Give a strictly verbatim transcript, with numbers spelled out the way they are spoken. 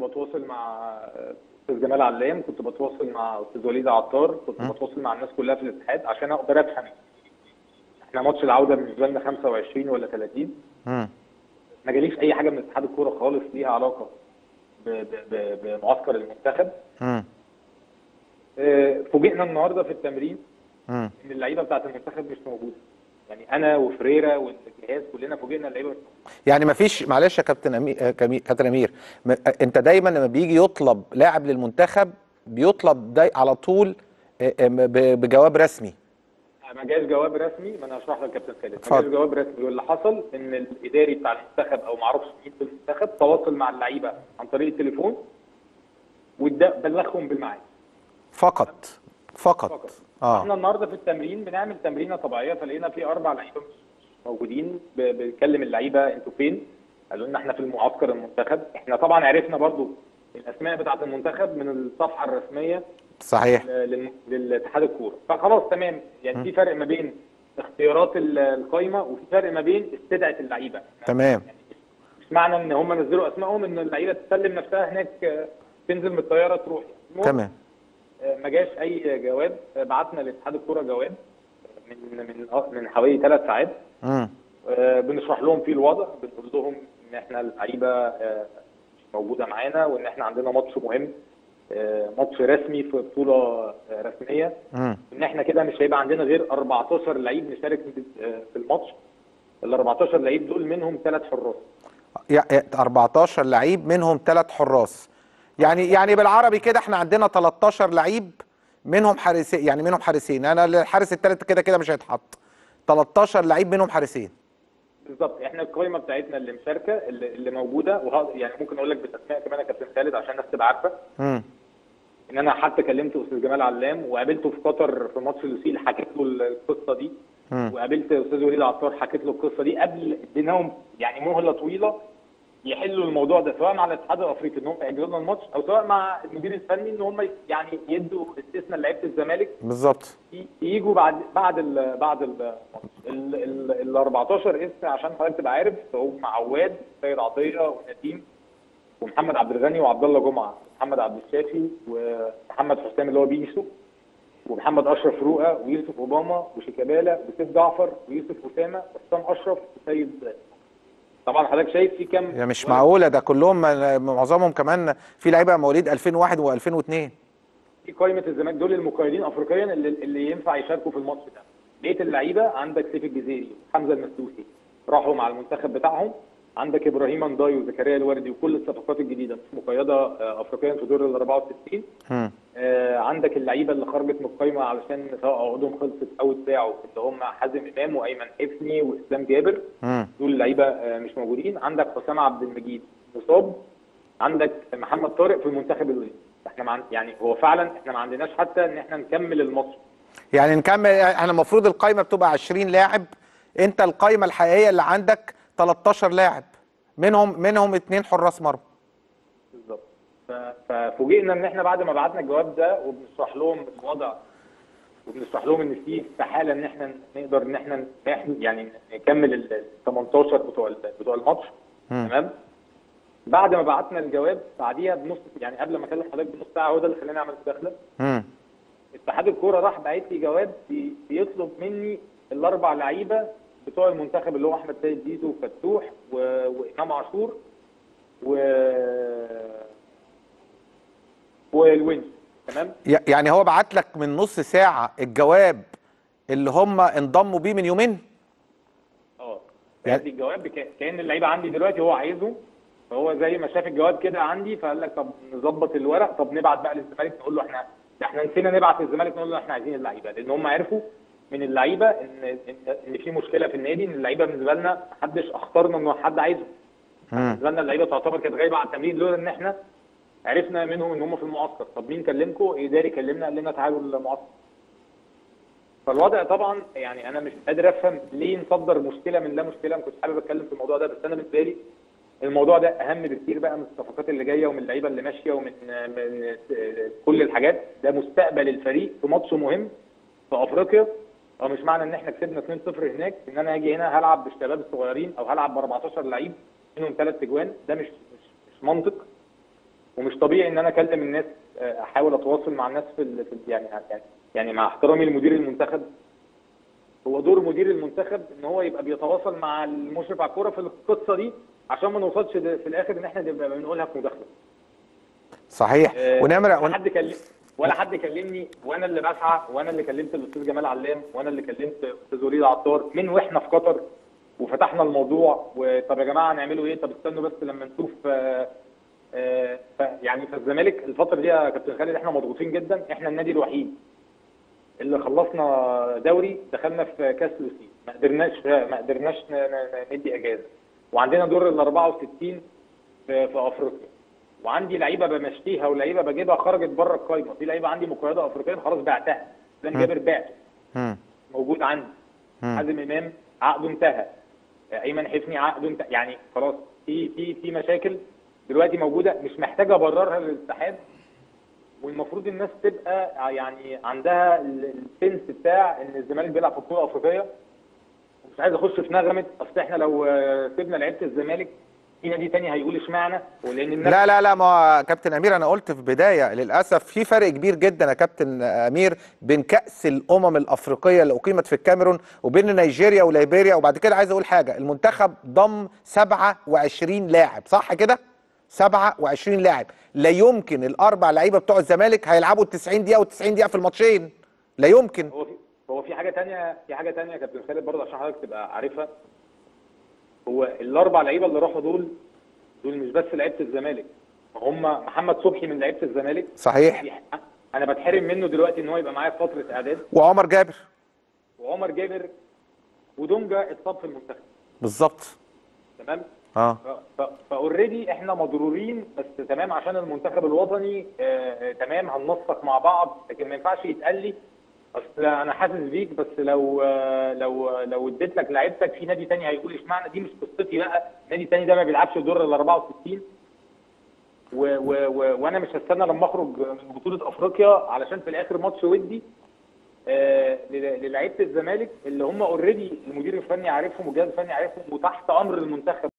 بتواصل مع استاذ جمال علام، كنت بتواصل مع استاذ وليد عطار، كنت م. بتواصل مع الناس كلها في الاتحاد عشان اقدر افهم احنا ماتش العوده بالنسبه لنا خمسة وعشرين ولا ثلاثين. امم ما جاليش اي حاجه من اتحاد الكوره خالص ليها علاقه بمعسكر المنتخب. امم فوجئنا النهارده في التمرين امم ان اللعيبه بتاعت المنتخب مش موجوده. يعني انا وفريرا والجهاز كلنا فوجئنا اللعيبه مش موجوده. يعني ما فيش، معلش يا كابتن امير، كابتن امير، انت دايما لما بيجي يطلب لاعب للمنتخب بيطلب داي على طول بجواب رسمي. ما جاش جواب رسمي، ما انا هشرح لك يا كابتن خالد. ما جاش جواب رسمي، واللي حصل ان الاداري بتاع المنتخب او ما اعرفش مين في المنتخب تواصل مع اللعيبه عن طريق التليفون وبلغهم بالميعاد فقط فقط, فقط. اه احنا النهارده في التمرين بنعمل تمرينه طبيعيه، فلقينا في اربع لعيبه موجودين. بنكلم اللعيبه انتوا فين؟ قالوا لنا احنا في المعسكر المنتخب. احنا طبعا عرفنا برضو الاسماء بتاعه المنتخب من الصفحه الرسميه صحيح للاتحاد الكوره، فخلاص تمام. يعني في فرق ما بين اختيارات القايمه وفي فرق ما بين استدعاء اللعيبه. تمام. يعني مش معنى ان هم نزلوا اسمائهم ان اللعيبه تسلم نفسها هناك تنزل من الطياره تروح. تمام. ما جاش اي جواب. بعتنا لاتحاد الكوره جواب من من من حوالي ثلاث ساعات. امم بنشرح لهم فيه الوضع، بنقول لهم ان احنا اللعيبه مش موجوده معانا وان احنا عندنا ماتش مهم، ماتش رسمي في بطوله رسميه، امم ان احنا كده مش هيبقى عندنا غير أربعتاشر لعيب نشارك في الماتش. ال أربعتاشر لعيب دول منهم ثلاث حراس. يعني أربعتاشر لعيب منهم ثلاث حراس. يعني يعني بالعربي كده احنا عندنا تلتاشر لعيب منهم حارسين، يعني منهم حارسين. انا الحارس الثالث كده كده مش هيتحط. تلتاشر لعيب منهم حارسين. بالظبط. احنا القائمه بتاعتنا اللي مشاركه اللي, اللي موجوده، يعني ممكن اقول لك بالاسماء كمان يا كابتن خالد عشان الناس تبقى عارفه. امم ان انا حتى كلمت استاذ جمال علام وقابلته في قطر في ماتش لوسيل، حكيت له القصه دي. مم. وقابلت استاذ وليد عطار حكيت له القصه دي قبل اديناهم يعني مهله طويله يحلوا الموضوع ده، سواء مع الاتحاد الافريقي ان هم يجروا لنا الماتش او سواء مع المدير الفني ان هم يعني يدوا استثناء لعيبه الزمالك بالظبط يجوا بعد بعد ال بعد الماتش. ال أربعتاشر اسم عشان حضرتك تبقى عارف، هم عواد سيد عطيه ونديم ومحمد عبد الغني وعبد الله جمعه، محمد عبد الشافي ومحمد حسام اللي هو بيسو، ومحمد اشرف رؤى ويوسف اوباما وشيكابالا وسيف جعفر ويوسف اسامه وحسام اشرف وسيد. طبعا حضرتك شايف في كام. يا مش معقوله ده كلهم، معظمهم كمان في لعيبه مواليد ألفين وواحد وألفين واثنين. في قائمه الزمالك دول المقيدين افريقيا اللي, اللي ينفع يشاركوا في الماتش ده. بقيه اللعيبه عندك سيف الجزيري وحمزه المسلوسي راحوا مع المنتخب بتاعهم، عندك ابراهيم انداي وزكريا الوردي وكل الصفقات الجديده مش مقيده افريقيا في دور ال أربعة وستين. آه عندك اللعيبه اللي خرجت من القايمه علشان سواء عقودهم خلصت او اتباعوا اللي هم حازم امام وايمن حفني واسلام جابر. مم. دول اللعيبه آه مش موجودين. عندك حسام عبد المجيد مصاب، عندك محمد طارق في المنتخب الاولمبي. احنا مع... يعني هو فعلا احنا ما عندناش حتى ان احنا نكمل الماتش. يعني نكمل، احنا المفروض القايمه بتبقى عشرين لاعب، انت القايمه الحقيقيه اللي عندك تلتاشر لاعب منهم منهم اثنين حراس مرمى. بالظبط. ففوجئنا ان احنا بعد ما بعتنا الجواب ده وبنشرح لهم الوضع وبنشرح لهم ان في استحاله ان احنا نقدر ان احنا يعني نكمل ال تمنتاشر بتوع بتوع الماتش. تمام. بعد ما بعتنا الجواب بعديها بنص، يعني قبل ما اكلم حضرتك بنص ساعه، هو ده اللي خلاني اعمل مداخله. امم اتحاد الكوره راح باعت لي جواب بيطلب مني الاربع لعيبه بتوع المنتخب اللي هو احمد سيد زيزو وفتوح و... وامام عاشور و والونش. تمام. يعني هو بعت لك من نص ساعه الجواب اللي هم انضموا بيه من يومين؟ اه بعت لي الجواب بك... كان اللعيبه عندي دلوقتي هو عايزه، فهو زي ما شاف الجواب كده عندي فقال لك طب نظبط الورق، طب نبعت بقى للزمالك نقول له احنا ده احنا نسينا نبعت للزمالك نقول له احنا عايزين اللعيبه، لان هم عرفوا من اللعيبه ان ان في مشكله في النادي، ان اللعيبه بالنسبه لنا محدش اختارنا انه حد عايزهم. بالنسبه لنا اللعيبه تعتبر كانت غايبه على التمرين لولا ان احنا عرفنا منهم ان هم في المعسكر. طب مين كلمكم؟ اداري كلمنا قال لنا تعالوا المعسكر. فالوضع طبعا يعني انا مش قادر افهم ليه نصدر مشكله من لا مشكله. ما كنتش حابب اتكلم في الموضوع ده، بس انا بالنسبه لي الموضوع ده اهم بكتير بقى من الصفقات اللي جايه ومن اللعيبه اللي ماشيه ومن من كل الحاجات. ده مستقبل الفريق في ماتش مهم في افريقيا. او مش معنى ان احنا كسبنا اتنين صفر هناك ان انا اجي هنا هلعب بالشباب الصغيرين او هلعب ب أربعتاشر لعيب منهم ثلاث اجوان. ده مش مش مش منطق. ومش طبيعي ان انا اكلم الناس، آه، احاول اتواصل مع الناس في, ال... في ال... يعني يعني يعني مع احترامي لمدير المنتخب، هو دور مدير المنتخب ان هو يبقى بيتواصل مع المشرف على الكوره في القصه دي، عشان ما نوصلش في الاخر ان احنا نبقى بنقولها في مداخله. صحيح. آه، ونمره ولا ون... حد كلم ولا حد كلمني، وانا اللي بسعى، وانا اللي كلمت الاستاذ جمال علام، وانا اللي كلمت الاستاذ وليد عطار من واحنا في قطر، وفتحنا الموضوع. وطب يا جماعه هنعملوا ايه؟ طب استنوا بس لما نشوف. آه، آه، ف- يعني في الزمالك الفتره دي يا كابتن خالد احنا مضغوطين جدا. احنا النادي الوحيد اللي خلصنا دوري دخلنا في كاس لوسي، ما قدرناش ما قدرناش ن- ن- ندي اجازه، وعندنا دور ال أربعة وستين في, في افريقيا، وعندي لعيبه بمشيها ولعيبه بجيبها خرجت بره القايمه. في لعيبه عندي مقيده افريقيا خلاص بعتها، زي جابر بعته مم. موجود عندي، مم. حازم امام عقده انتهى، ايمن حفني عقده انتهى، يعني خلاص في في في مشاكل دلوقتي موجوده مش محتاجه ابررها للاتحاد. والمفروض الناس تبقى يعني عندها ال- السنس بتاع ان الزمالك بيلعب في بطوله افريقيه. مش عايز اخش في نغمه اصل احنا لو آه، سيبنا لعيبه الزمالك في نادي تاني هيقول اشمعنى، ولان الناس لا لا لا، ما هو كابتن امير انا قلت في بدايه للاسف في فرق كبير جدا يا كابتن امير بين كاس الامم الافريقيه اللي اقيمت في الكاميرون وبين نيجيريا وليبيريا. وبعد كده عايز اقول حاجه، المنتخب ضم سبعة وعشرين لاعب، صح كده؟ سبعة وعشرين لاعب. لا يمكن الاربع لعيبه بتوع الزمالك هيلعبوا ال تسعين دقيقه وال تسعين دقيقه في الماتشين، لا يمكن. هو في هو في حاجه تانية في حاجه تانية يا كابتن خالد برضه عشان حضرتك تبقى عارفها. هو الاربع لعيبه اللي راحوا دول دول مش بس لعيبه الزمالك، هم محمد صبحي من لعيبه الزمالك. صحيح. انا بتحرم منه دلوقتي ان هو يبقى معايا في فتره اعداد. وعمر جابر. وعمر جابر ودونجا اتصاب في المنتخب. بالظبط. تمام. اه فاوريدي احنا مضرورين، بس تمام عشان المنتخب الوطني. آه آه تمام هننسق مع بعض، لكن ما ينفعش يتقال لي اصل انا حاسس بيك، بس لو آه لو لو اديت لك لعيبتك في نادي تاني هيقول اشمعنى. دي مش قصتي بقى، نادي تاني ده ما بيلعبش دور ال أربعة وستين، و و و وانا مش هستنى لما اخرج من بطوله افريقيا علشان في الاخر ماتش ودي آه للعيبه الزمالك اللي هم اوريدي المدير الفني عارفهم والجهاز الفني عارفهم وتحت امر المنتخب.